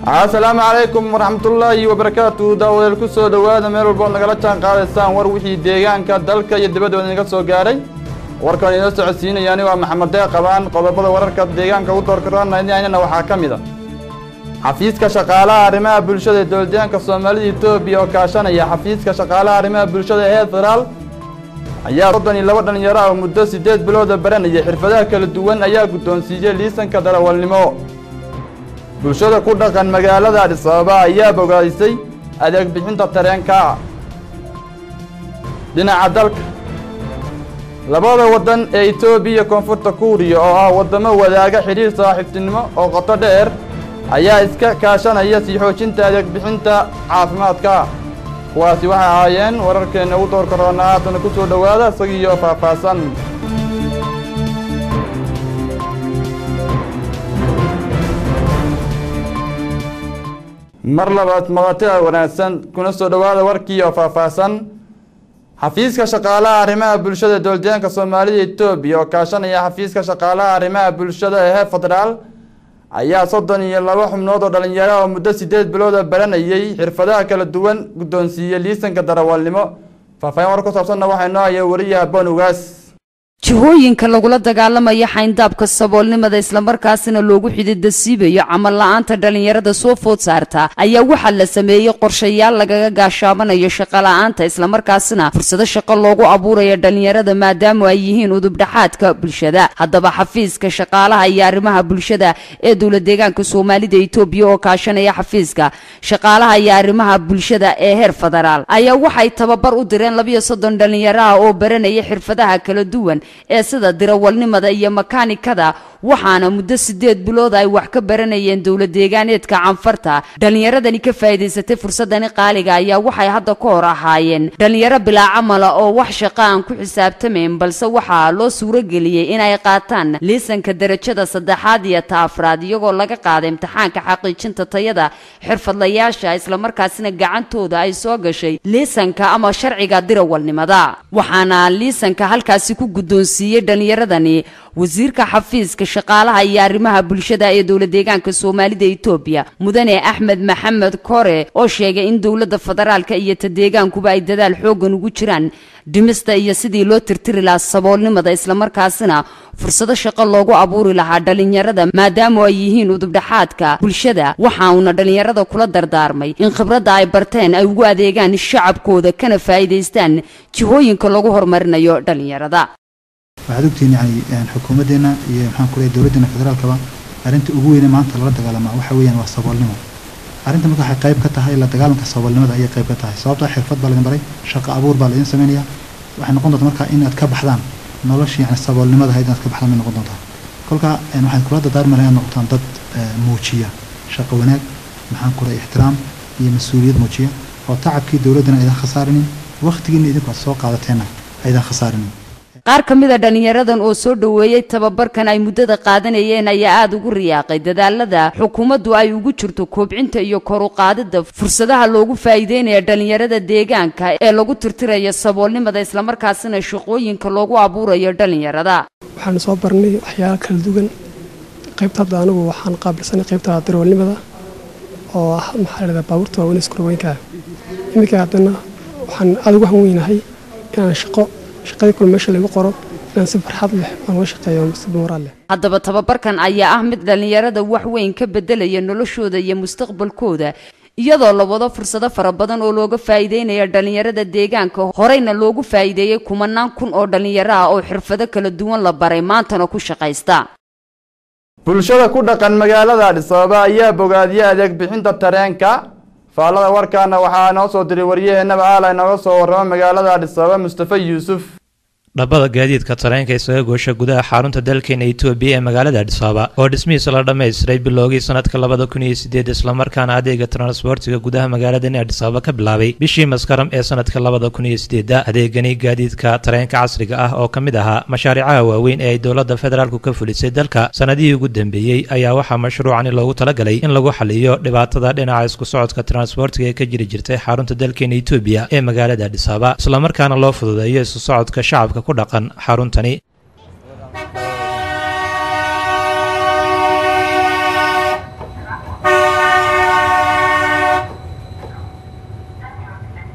السلام عليكم ورحمة الله وبركاته. داود الكسو دوادا ميرو بون نغلطان قادستان وروحي ديغانكا دالكا يدبادو نغسو غاري warkan inoo socodsiinayaan waa Maxamed Deeq qabaan qodobada wararka deegaanka u door karnaa waxaa kamid ah xafiiska shaqaalaha arrimaha bulshada dowladda Soomaaliya Itoobiya oo kaashanaya xafiiska shaqaalaha arrimaha bulshada ee federaal ayaa 32 dhalinyaro ah muddo 8 bilood baranaya xirfadaha kala duwan ayaa guddoonsiiyay liisanka darawalnimo bulshada ku dhaqan magaalada Addis Ababa ayaa bogaadisay adeeg bixinta tareenka dhinaca dalka labada wadan ee Itoobiya koonfurta Kuuriya oo ah wadamo wadaaga xiriir saaxiibtinimo oo qoto dheer ayaa iska kaashanaya sii xoojinta adeeg bixinta caafimaadka kuwaasi waxa ahaayeen wararkeena u door karnaa tan ku soo dhawaada isagiyo faahfaahsan mar labaad magaalada wanaagsan kuna soo dhawaada warkiyo faahfaahsan xafiiska shaqaalaha arrimaha bulshada dowladda Soomaaliya Itoobiya oo kaashanaya xafiiska shaqaalaha arrimaha bulshada ee federaal ayaa 32 xubnood oo dhalinyaro ah muddo 8 bilood baranayay xirfadaha kala duwan guddoonsiiyay liisanka darawalnimo faahfaahin war ku saabsan waxa inoo ay wariyaha Bonugaas jihooyinka lagula dagaalamaya xayndaabka saboolnimada isla markaasina loogu xidid siibayo amal la'aanta dhalinyarada soo food saarta ayaa waxa la sameeyay qorshayaal lagaga gaashaamanayo shaqo la'aanta isla markaasina fursado shaqo loogu abuurayo dhalinyarada maadaama ay yihiin udub dhaxaadka bulshada haddaba xafiiska shaqaalaha iyo arrimaha bulshada ee dowladda deegaanka Soomaalida Itoobiya oo kaashanaya xafiiska shaqaalaha iyo arrimaha bulshada ee heer federaal ayaa waxay tababar u direen 32 dhalinyaro ah oo baranaya xirfadaha kala duwan ee sida darawalnimada iyo makaanikada waxaana muddo 8 bilood ay wax ka baranayeen dowlad deegaaneedka Canfarta dhalinyaradani ka faa'iideysatay fursadani qaaliga ayaa waxay hadda ka hor ahaayeen dhalinyaro bilaa camal oo wax shaqo aan ku xisaabtameen balse waxa loo suurageliyay in ay qaataan liisanka darajada 3aad iyo 4aad iyagoo laga qaaday imtixaanka xaqiijinta tayada xirfadlayaasha isla markaasina gacantooda ay soo gashay liisanka ama sharciga darawalnimada waxaana liisanka halkaasi ku guddoonsiiyay dhalinyaradani wasiirka xafiiska shaqaalaha iyo arrimaha bulshada ee dowladda deegaanka Soomaalida Itoobiya mudane Axmed Maxamed Kore oo sheegay in dowladda federaalka iyo deegaankuba ay dadaal xoogan ugu jiraan dhimista iyo sidii loo tirtiri lahaa saboolnimada isla markaasina fursado shaqo loogu abuuri lahaa dhalinyarada maadaama ay yihiin udub dhaxaadka bulshada waxaana dhalinyarada kula dardaarmay in khibradda ay barteen ay ugu adeegaan shacabkooda kana faa'iideystaan jihooyinka lagu horumarinayo dhalinyarada waxaad ogtiin yani xukuumadeena iyo maxaan ku leeyahay dowladda federaalka arinta ugu weyn maanta la dagaalama waxa weeyaan waa saboolnimo arinta marka waxay qayb ka tahay la dagaalanka saboolnimada ayay qayb ka tahay sababta xirfad baa laga baray shaqo abuur baa la sameeyaa waxay noqon doontaa marka in aad ka baxdaan noloshii yani saboolnimada hay'ad aad ka baxdaan noqon doontaa kolka waxaan kula dardaarmayaa noqotaan dad muujiya shaqo wanaag maxaan ku leeyahay ixtiraam iyo mas'uuliyad muujiya oo tacabkii dowladana ay khasaarinin waqtigiina idinku soo qaadateena ay khasaarinin qaar kamid ah dhalinyaradan oo soo dhaweeyay tababarkan ay muddada qaadanayeen ayaa aad ugu riyaaqay dadaalada xukuumaddu ay ugu jirto koobcinta iyo kor u qaadida fursadaha loogu faa'iideynayo dhalinyarada deegaanka ee lagu tirtirayo saboolnimada isla markaasina shaqooyinka loogu abuurayo dhalinyarada waxaan soo barnay waxyaabo kala duwan qaybta anigu waxaan qaabilsanay qaybta darawalnimada oo ah maxalada baabuurta waa isku weynka imika hadana waxaan aad ugu hanweynahay inaan shaqada kul meesha lagu qoro inaan si farxad leh aan uga shaqeeyo si moraal leh haddaba tababarkan ayaa ah mid dhalinyarada wax weyn ka bedelaya noloshooda iyo mustaqbalkooda iyadoo la wado fursado fara badan oo looga faa'iideynayo dhalinyarada deegaanka horeyna loogu faa'iideeyay kumanaan kun oo dhalinyaro ah oo xirfado kala duwan la baray maantana ku shaqeysta bulshada ku dhaqan magaalada Addis Ababa ayaa bogaadiyay adeeg bixinta tareenka faalada warkaana waxaa noo soo diray wariyaheena Baala inoo soo warrama magaalada Addis Ababa Mustafa Yuusuf dhabada gaadiidka tareenka isaga goosha gudaha xarunta dalkeena Itoobiya ee magaalada Addis Ababa oo dhismihiisa la dhameystiray bilowgii sanadka 2008 isla markaana adeega transportiga gudaha magaalada Addis Ababa ka bilaabay bishii Maskaram ee sanadka 2008 adeegani gaadiidka tareenka casriga ah oo kamid ahaa mashaariicaha waaweyn ee dowladda federaalku ka fulisay dalka sanadihii ugu dambeeyay ayaa waxa mashruucan loogu talagalay in lagu xaliyo dhibaatada dhinaca isku socodka transportiga ee ka jiri jirtay xarunta dalkeena Itoobiya ee magaalada Addis Ababa isla markaana loo fududeeyo isku socodka shacabka ku dhaqan xaruntani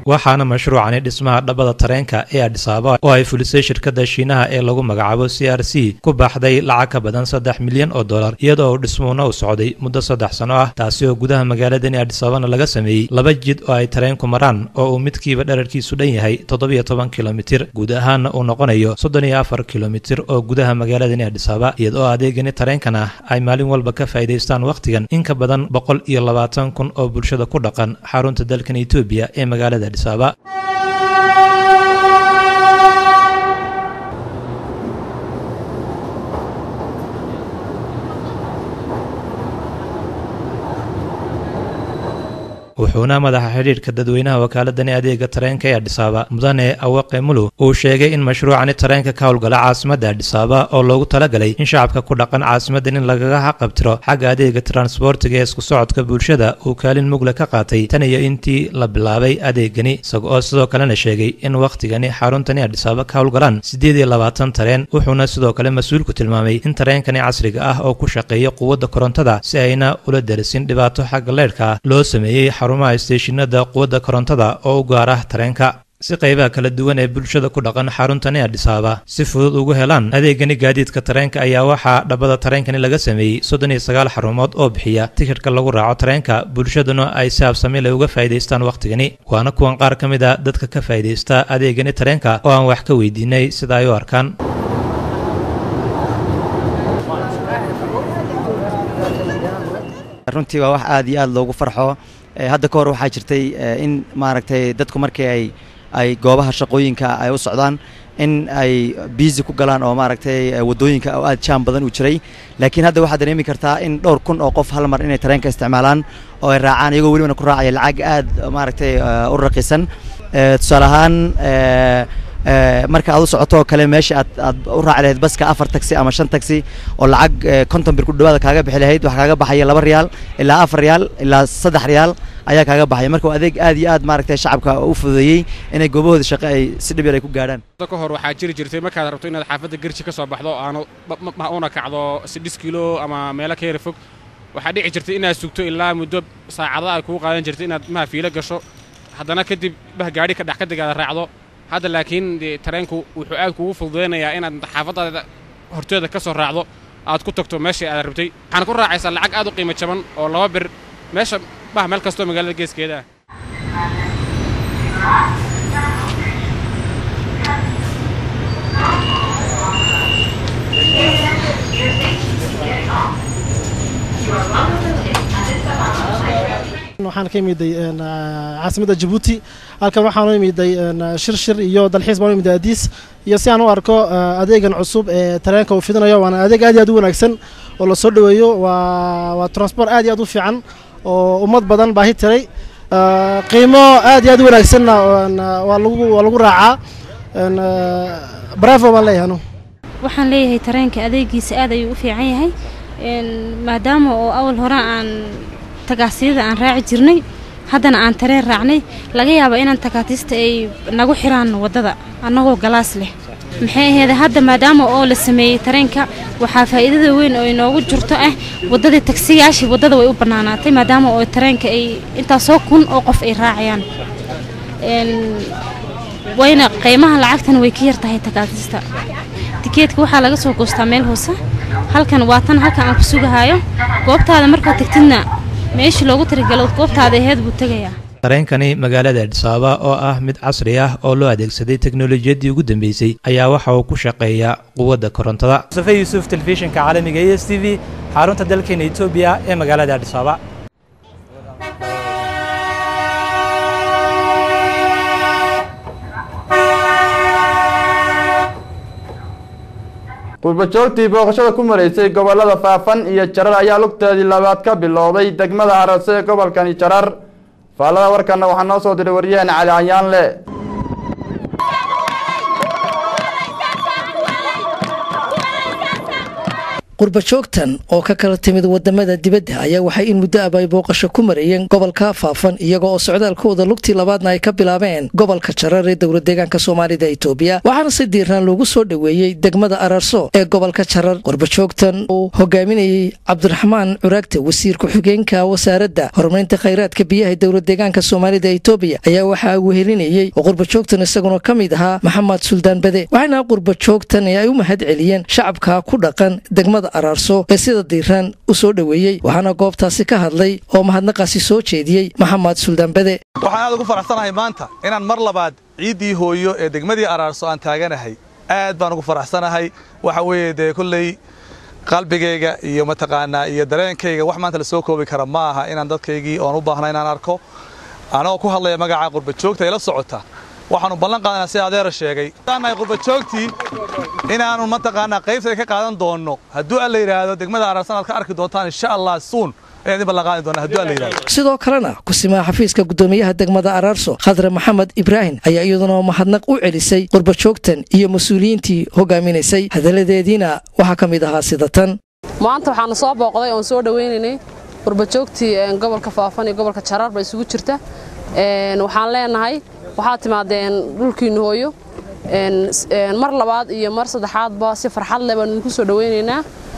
waxaana mashruucani dhismaha dhabada tareenka ee Addis Ababa oo ay fulisay shirkadda Shiinaha ee lagu magacaabo CRC ku baxday lacag ka badan $3 milyan iyadoo dhismuhuna u socday muddo 3 sano ah taasi oo gudaha magaaladani Addis Ababa laga sameeyay 2 jid oo ay tareenku maraan oo uu midkiiba dhererkiisu dhan yahay 17 kilomitir guud ahaan uu noqonayo 34 kilomitir oo gudaha magaaladani Addis Ababa iyadoo adeegani tareenkana ay maalin walba ka faa'iideystaan waqtigan in ka badan 120,000 oo bulshada ku dhaqan xarunta dalkan Itoobiya ee magaalada Addis Ababa. wuxuuna madaxa xiriirka dadweynaha wakaaladani adeega tareenka ee Addis Ababa mudane Awaqe Mulu uu sheegay in mashruucani tareenka ka howlgala caasimadda Addis Ababa oo loogu talagalay in shacabka ku dhaqan caasimaddan in lagaga qabtiro xagga adeega transportiga ee isku socodka bulshada uu kaalin mugla ka qaatay tan iyo intii la bilaabay adeegani isagoo sidoo kalena sheegay in waqtigani xaruntani Addis Ababa ka howlgalaan 28 tareen wuxuuna sidoo kale mas'uulku tilmaamay in tareenkani casriga ah oo ku shaqeeya quwadda korontada si ayna ula darisin dhibaato xagga leerka loo sameeyay xarumaha isteeshinada quwadda korontada oo u gaar ah tareenka si qaybaha kala duwan ee bulshada ku dhaqan xaruntani Addis Ababa si fudud ugu helaan adeegani gaadiidka tareenka ayaa waxaa dhabada tareenkani laga sameeyay 39 xarumood oo bixiya tikirka lagu raaco tareenka bulshaduna ay si habsami leh uga faa'iideystaan waqtigani waana kuwan qaar ka mid ah dadka ka faa'iideysta adeegani tareenka oo aan wax ka weydiinay sida ay u arkaan. runtii waa wax aad iyo aad loogu farxo hadda ka hor waxaa jirtay in maaragtay dadku markii ay goobaha shaqooyinka ay u socdaan in ay busy ku galaan oo maaragtay wadooyinka oo aad jaam badan u jiray laakiin hadda waxaad dareemi kartaa in dhowr kun oo qof hal mar inay tareenka isticmaalaan oo ay raacaan iyagoo weliba ku raacaya lacag aad maaragtay u raqiisan tusaale ahaan marka aad u socoto kale meesha aad u raaci lahayd baska 4 taxi ama 5 taxi oo lacag 50 bir ku dhawaada kaaga bixi lahayd waxa kaaga baxaya 2 riyaal ilaa 4 riyaal ilaa 3 riyaal ayaa kaaga baxaya marka adeeg aad iyo aad maaragtay shacabka u fududeeyay inay goobahooda shaqo ay si dhib yar ay ku gaaraan ka hor waxaa jirtay markaad rabto inaad xaafadda Garji ka soo baxdo aanu kacdo 6 kilo ama meelo ka yar fog waxaa dhici jirtay inaad sugto ilaa muddo saacado ay kugu qaadan jirtay inaad ma fiilo gasho haddana kadib gaari ka dhex ka digaada raacdo hadda laakiin tareenku wuxuu aad kugu fududeynayaa inaad xaafadda horteeda ka soo raacdo aad ku tagto meesha aad rabtay waxaan ku raacaysaa lacag aad u qiimo jaban oo 2 bir meesha meel kasto magaalada geeskeeda waxaan ka imiday caasimadda Djibouti halkan waxaan u imiday shir iyo dalxiis baan u imiday Addis iyo si aan u arko adeegan cusub ee tareenka uu fidinayo waana adeeg aad iyo aad u wanaagsan oo la soo dhaweeyo waa transport aad iyo aad u fiican oo ummad badan baahi tiray qiimo aad iyo aad u wanaagsan waa lagu raacaa bravo baan leeyahay waxaan leeyahay tareenka adeegiisa aad ayuu u fiican yahay maadaama oo awal hore aan tagaasiyada aan raaci jirnay haddana aan tareen raacnay laga yaabo inaan tagaatista ay nagu xiraan wadada annagoo galaas leh maxay ahayd hadda maadaama oo la sameeyay tareenka waxaa faa'iidada weyn oo inoogu jirto wadada taksiyaashii wadada way u banaanaatay maadaama oo tareenka ay intaas oo kun oo qof ay raacayaan wayna qiimaha lacagtan way ka yartahay tagaatista tikeetka waxaa laga soo goostaa meel hoose halkan waa tan halkan aan ku sugahayo goobtaada markaa tagtidna meeshii loogu tirigalay goobtaada aheed buu tagayaa tareenkani magaalada Addis Ababa oo ah mid casri ah oo loo adeegsaday teknoolojiyadii ugu dambeysay ayaa waxa uu ku shaqeeyaa quwadda korontada Mustafa Yusuf telefishinka caalamiga ee STV xarunta dalkeena Itoobiya ee magaalada Addis Ababa qurbajoogtii booqashada ku mareysay gobolada Faafan iyo Jarar ayaa lugteedii labaad ka bilowday degmada Hararse ee gobolkani Jarar faalada warkana waxaa noo soo diray wariyeen Cali Cayaanle qurbajoogtan oo ka kala timid wadamada dibadda ayaa waxay in muddo ah ay booqasho ku marayeen gobolka Faafan iyaga oo socdaalkooda lugtii labaadna ay ka bilaabeen gobolka Jarar ee dowlad deegaanka Soomaalida Itoobiya waxaana si diiran loogu soo dhaweeyay degmada Ararso ee gobolka Jarar qurbajoogtan oo hogaaminayay Cabdiraxmaan Curaagte wasiir ku-xigeenka wasaaradda horumarinta kheyraadka biyaha dowlad deegaanka Soomaalida Itoobiya ayaa waxa uu helinayay qurbajoogtan isaguna kamid ahaa Maxamed Suldaan Bade waxaana qurbajoogtan ay u mahad celiyeen shacabka ku dhaqan degmada Ararso ee sida diiran u soo dhaweeyay waxaana goobtaasi ka hadlay oo mahadnaqaasi soo jeediyay Maxamed Suldaan Bade waxaan aad ugu faraxsanahay maanta inaan mar labaad ciidii hooyo ee degmadii Ararso aan taaganahay aad baan ugu faraxsanahay waxa weeye kullay qalbigayga iyo mataqaana iyo dareenkayga wax maanta la soo koobi kara ma aha inaan dadkaygii oo u baahnaa inaan arko anoo ku hadlaya magaca qurbajoogta ila socota waxaanu ballan qaadanaa si adeer sheegay taanay qurbajoogtii inaanu mataqaana qaybta ka qaadan doono hadduu alla yiraahdo degmada Ararso aad ka arki doontaan insha Allah soon sidoo kalena kusimaha xafiiska gudoomiyaha degmada Ararso Khadra Maxamed Ibrahim ayaa iyaduna mahadnaq u celisay qurbajoogtan iyo mas'uuliyiintii hogaaminaysay hadaladeedina waxa kamid ahaa sidatan maanta waxaan soo booqday oo soo dhaweynaynay qurbajoogtii gobolka Faafan iyo gobolka Jarar bay isugu jirta waxaan leenahay waxa timaadeen dhulkiina hooyo mar labaad iyo mar saddexaadba si farxad leh baan ku soo dhaweynaynaa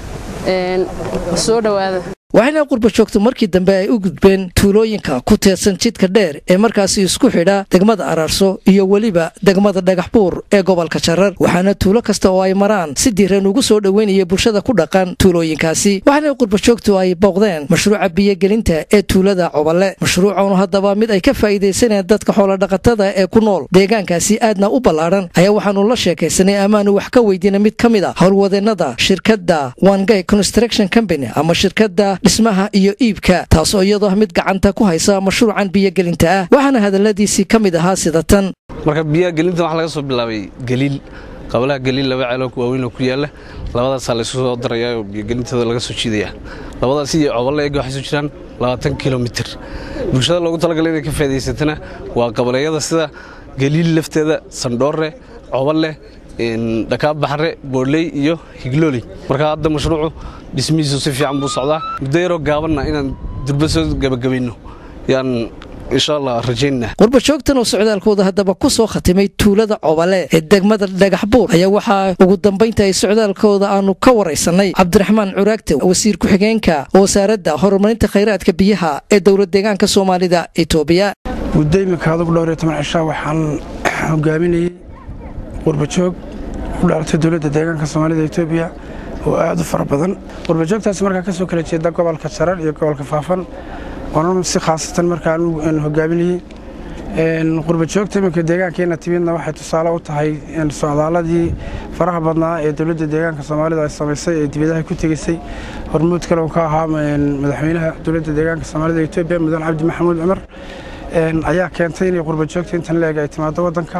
soo dhawaada waxayna qurbajoogtu markii dambe ay u gudbeen tuulooyinka ku teedsan jidka dheer ee markaasi isku xidha degmada Ararso iyo waliba degmada Dhagaxbuur ee gobolka Jarar waxaana tuulo kasta oo ay maraan si diiran ugu soo dhaweynaya bulshada ku dhaqan tuulooyinkaasi waxaana qurbajoogtu ay booqdeen mashruuca biyo-gelinta ee tuulada Cobale mashruucan haddaba mid ay ka faa'iideysanayaan dadka xoolo dhaqatada ee ku nool deegaankaasi aadna u ballaaran ayaa waxaanu la sheekaysanay amaanu wax ka weydiinay mid kamid ah howlwadeenada shirkadda Wangay Construction Company ama shirkadda dhismaha iyo iibka taasoo iyadoo mid gacanta ku haysa mashruucan biyo-gelinta ah waxaana hadaladiisii kamid ahaa sidatan marka biyo-gelinta waxa laga soo bilaabay Galiil qablaha Galiil laba ceelo ku waaweyn oo ku yaala labadaas la isku soo darayaa biyo-gelintada laga soo jiidaya labadaas iyo Cobale ay waxay soo jiraan 20 kilomitir bulshada loogu talagalay inay ka faa'iideysatana waa qabalayada sida Galiil lafteeda Sandoore Cobale Dhakaab Baxre Booley iyo Higlooli marka hadda mashruucu dhismihiisu si fiican buu socdaa muddo yar oo gaaban inaan durba soo gabagabayno yaan insha Allah rajaynaa qurbajoogtan oo socdaalkooda haddaba ku soo khatimay tuulada Cobale ee degmada Dhagaxbuur ayaa waxa ugu dambeynta ay socdaalkooda aanu ka wareysanay Cabdiraxmaan Curaagte wasiir ku-xigeenka wasaaradda horumarinta kheyraadka biyaha ee dowlad deegaanka Soomaalida Itoobiya gudoomiyaha ugu dhowray 10 cisho waxaan hogaaminayay qurbajoog u dhaartay dowladda deegaanka Soomaalida Itoobiya oo aad u fara badan qurbajoogtaas markaa ka soo kala jeeda gobolka Jarar iyo gobolka Faafan oo si khaasatan markaa aan hogaaminayay qurbajoogta iminka deegaankeena timidna waxay tusaale u tahay socdaaladii faraha badnaa ee dowladda deegaanka Soomaalida ay samaysay ee dibadaha ku tagisay hormuud kale oo ka ahaa madaxweynaha dowladda deegaanka Soomaalida Itoobiya Mudane Cabdi Maxamuud Cumar ayaa keentay in qurbajoogta intan leeg ay timaado wadanka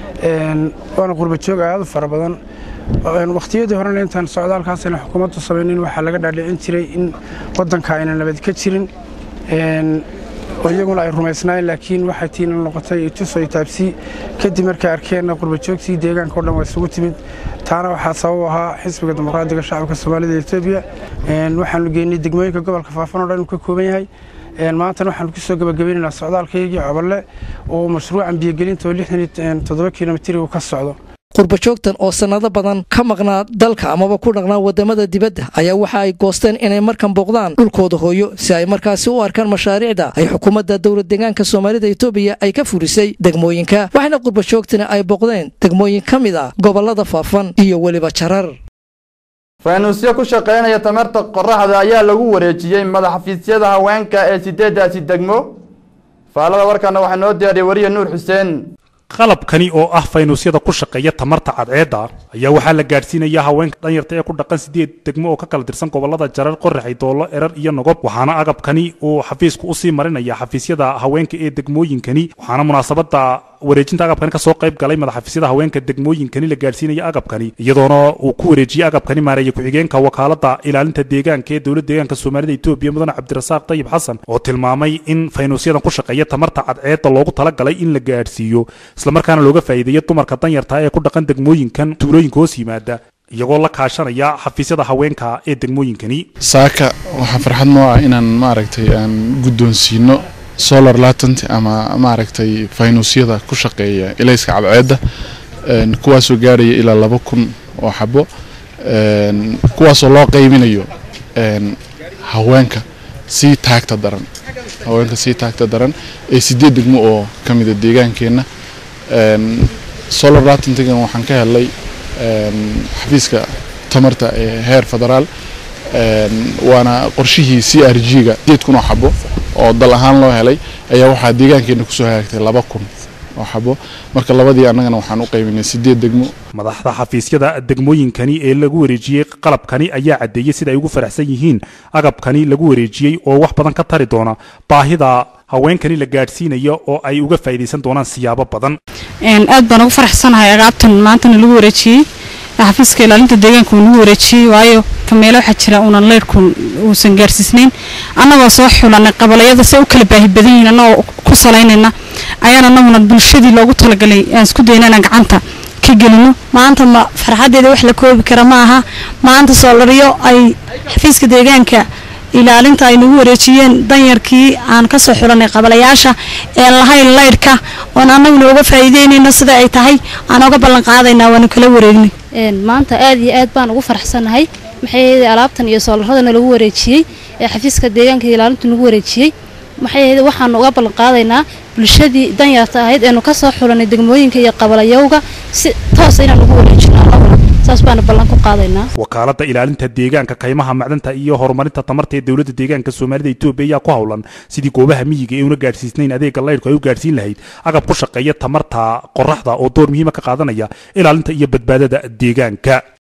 waana qurbajoog aad u fara badan waqtiyadii horena intaan socdaalkaas in xukuumaddu sameeyeen waxa laga dhaadhicin jiray in wadanka ayna nabad ka jirin iyaguna ay rumaysnaayeen laakiin waxay tiin noqotay tusay taabsi kadib markay arkeen qurbajoogtii deegaanka oo dhan way isugu timid taana waxaa sabab ahaa xisbiga dimuqraadiga shacabka Soomaalida Itoobiya waxaanu geynay degmooyinka gobolka Faafan oo dhan ka kooban yahay maanta waxaan ku soo gabagabeynaa socdaalkaygii Cobale oo mashruucan biyo-gelinta oo 67 kilomitir uu ka socdo qurbajoogtan oo sanado badan ka maqnaa dalka amaba ku dhaqnaa wadamada dibadda ayaa waxa ay goosteen inay markan booqdaan dhulkooda hooyo si ay markaasi u arkaan mashaariicda ay xukuumadda dowlad deegaanka Soomaalida Itoobiya ay ka furisay degmooyinka waxaana qurbajoogtana ay booqdeen degmooyin kamid ah gobolada Faafan iyo waliba Jarar faanuusyo ku shaqeynaya tamarta qorraxda ayaa lagu wareejiyay madaxafiisyada haweenka ee 8 degmo faalada warkana waxa noo diyaariyay wariye Nuur Xuseen qalabkani oo ah faynuusyada ku shaqeeya tamarta cadceedda ayaa waxaa la gaarsiinayaa haweenka dhanyarta ee ku dhaqan 8 degmo oo ka kala tirsan gobolada Jarar Qorraxay Doolo Erar iyo Nogob waxaana agabkani uu xafiisku u sii marinaya xafiisyada haweenka ee degmooyinkani waxaana munaasabada wareejinta agabkani ka soo qayb galay madaxafiisyada haweenka degmooyinkani la gaarsiinaya agabkani iyadoona uu ku wareejiyay agabkani maareeyay ku-xigeenka wakaalada ilaalinta deegaanka ee dowladda deegaanka Soomaalida Itoobiya Mudane Cabdirasaaq Tayyib Xasan oo tilmaamay in faynuusyadan ku shaqeeya tamarta cadceedda loogu talagalay in la gaarsiiyo isla markaana looga faa'iideeyo dumarka danyarta ee ku dhaqan degmooyinkan tuulooyinka hoos yimaada iyagoo la kaashanaya xafiisyada haweenka ee degmooyinkani. saaka waxaa farxad noo ah inaan maaragtay aan guddoonsiino solar latent ama maaragtay faynuusyada ku shaqeeya ilayska cadceedda kuwaasoo gaaraya ilaa 2,000 oo xabo kuwaasoo loo qaybinayo haweenka si taagta daran ee 8 degmo oo ka mid ah deegaankeena. solar latentigan waxaan ka helay xafiiska tamarta ee heer federaal waana qorshihii CRG-ga 8,000 oo xabo oo dal ahaan loo helay ayaa waxaa deegaankeena kusoo hagaagtay 2,000 oo xabo marka labadii annagana waxaan u qaybinay 8 degmo. madaxda xafiisyada degmooyinkani ee lagu wareejiyay qalabkani ayaa cadeeyay sida ay ugu faraxsan yihiin agabkani lagu wareejiyay oo wax badan ka tari doona baahida haweenkani la gaarsiinayo oo ay uga faa'iideysan doonaan siyaabo badan. aad baan ugu faraxsanahay agabtan maanta lagu wareejiyay xafiiska ilaalinta deegaanka uu wareejiyay waayo meelo waxa jira unan leerku uusan gaarsiisnayn annagoo soo xulanay qabalayada si u kala baahi badan yihiin annagoo ku salaynayna ayaan annaguna bulshadii loogu talagalay aan isku daynana gacanta ka gelino. maanta ma farxadeeda wax la koobi kara ma aha maanta soolariyo ay xafiiska deegaanka ilaalinta ay nagu wareejiyeen danyarkii aan ka soo xulanay qabalayaasha ee lahayn leyrka oo annaguna uga faa'iideynayna sida ay tahay aan uga ballan qaadaynaa waan kala wareegnay. maanta aad iyo aad baan ugu faraxsanahay maxay alaabtan iyo soolarradana lagu wareejiyay ee xafiiska deegaanka ilaalinta nagu wareejiyay maxay waxaan uga ballan qaadaynaa bulshadii danyarta ahayd ee ka soo xulanay degmooyinka iyo qabalayowga si toos inaan ugu wareejino saas baan ballan ku qaadaynaa. wakaaladda ilaalinta deegaanka kaymaha macdanta iyo horumarinta tamarta ee dawladda deegaanka Soomaalida Itoobiya ayaa ku hawlan sidii goobaha miyiga ee una gaarsiisnayn adeega leyrka ay u gaarsiin lahayd agab ku shaqeeya tamarta qorraxda oo door muhiim ah ka qaadanaya ilaalinta iyo badbaadada deegaanka.